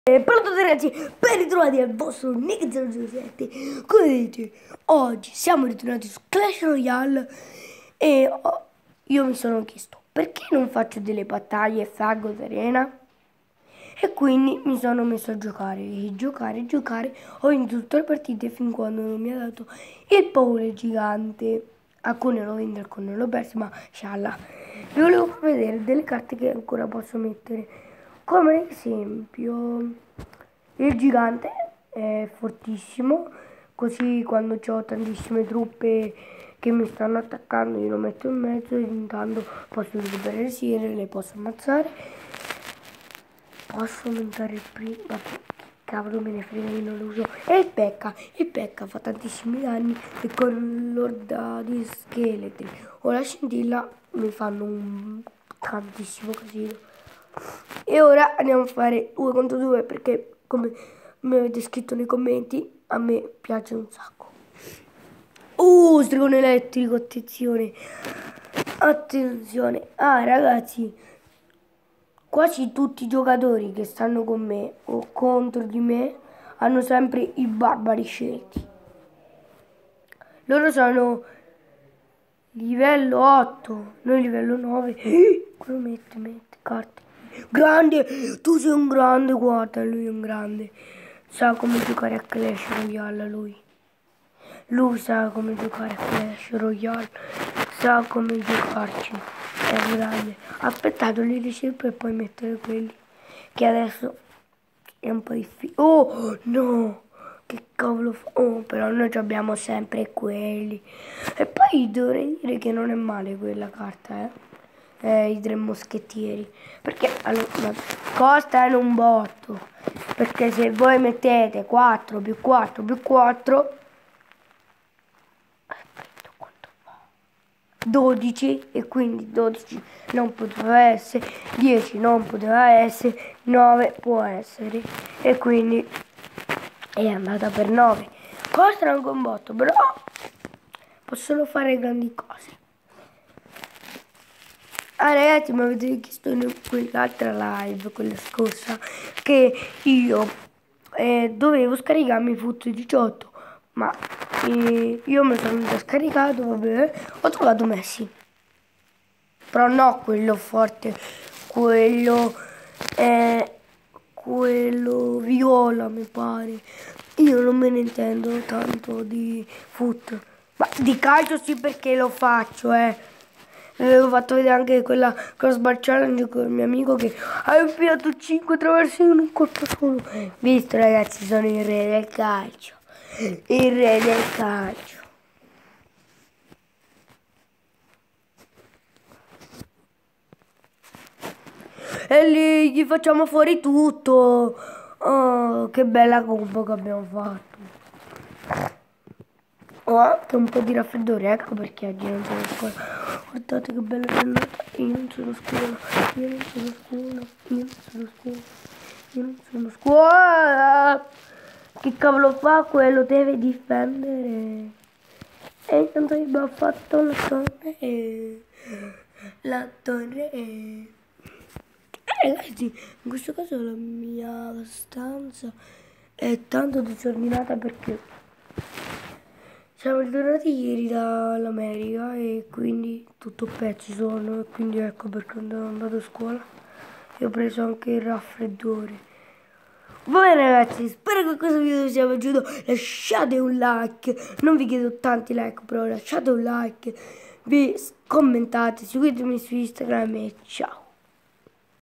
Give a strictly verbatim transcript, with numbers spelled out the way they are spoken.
E pronto ragazzi, ben ritrovati al vostro Nick zero zero sette. Come vedete, oggi siamo ritornati su Clash Royale e oh, io mi sono chiesto perché non faccio delle battaglie Fragos Arena, e quindi mi sono messo a giocare e giocare, giocare. Ho vinto tutte le partite fin quando non mi ha dato il paure gigante. Alcune l'ho vinto, alcune l'ho perso, ma scialla. Vi volevo far vedere delle carte che ancora posso mettere, come ad esempio il gigante è fortissimo, così quando ho tantissime truppe che mi stanno attaccando io lo metto in mezzo e intanto posso recuperare le sire, le posso ammazzare. Posso aumentare il primo, vabbè, cavolo me ne frega, io non lo uso. E il P.E.K.K.A, il P.E.K.K.A fa tantissimi danni e con l'orda di scheletri o la scintilla mi fanno un tantissimo casino. E ora andiamo a fare due contro due perché, come mi avete scritto nei commenti, a me piace un sacco. Uh, stregone elettrico, attenzione. Attenzione. Ah, ragazzi, quasi tutti i giocatori che stanno con me o contro di me hanno sempre i barbari scelti. Loro sono livello otto, noi livello nove. Quello mette, mette carte. Grande, tu sei un grande, guarda, lui è un grande. Sa come giocare a Clash Royale lui. Lui sa come giocare a Clash Royale. Sa come giocarci. È grande. Aspettate, li ricevo per poi mettere quelli. Che adesso è un po' difficile. Oh, no! Che cavolo fa? Oh, però noi abbiamo sempre quelli. E poi dovrei dire che non è male quella carta, eh. Eh, i tre moschettieri, perché allora, costano un botto, perché se voi mettete quattro più quattro più quattro, aspetta, quanto fa? dodici, e quindi dodici non poteva essere, dieci non poteva essere, nove può essere, e quindi è andata per nove. Costano anche un botto, però possono fare grandi cose. Ah ragazzi, mi avete chiesto in quell'altra live, quella scorsa, che io eh, dovevo scaricarmi Foot diciotto, ma eh, io mi sono già scaricato, vabbè, ho trovato Messi. Però no quello forte, quello, eh, quello viola mi pare. Io non me ne intendo tanto di Foot, ma di calcio sì perché lo faccio, eh. Avevo fatto vedere anche quella crossbar challenge con il mio amico che ha infilato cinque traverse in un colpo solo. Visto ragazzi, sono il re del calcio. Il re del calcio. E lì gli facciamo fuori tutto. Oh, che bella combo che abbiamo fatto. Ho anche un po' di raffreddore, ecco perché oggi non sono a scuola. Guardate che bella giornata. Io non sono a scuola, io non sono a scuola, io non sono a scuola, io non sono a scuola. Che cavolo fa quello? Deve difendere. E intanto abbiamo fatto la torre. La torre. Eh, ragazzi, in questo caso la mia stanza è tanto disordinata perché siamo ritornati ieri dall'America e quindi tutto pezzi sono, e quindi ecco perché non sono andato a scuola e ho preso anche il raffreddore. Va bene ragazzi, spero che questo video vi sia piaciuto, lasciate un like, non vi chiedo tanti like però lasciate un like, vi commentate, seguitemi su Instagram e ciao.